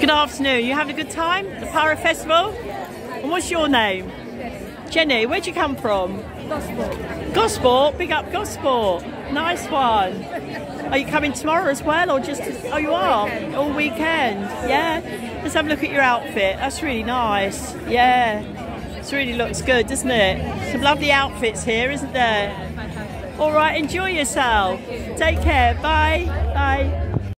Good afternoon. You having a good time? The Pirate Festival? And what's your name? Jenny. Where'd you come from? Gosport. Gosport? Big up Gosport. Nice one. Are you coming tomorrow as well, or just... Oh, you are? All weekend. Yeah. Let's have a look at your outfit. That's really nice. Yeah. It really looks good, doesn't it? Some lovely outfits here, isn't there? All right, enjoy yourself. Take care. Bye. Bye.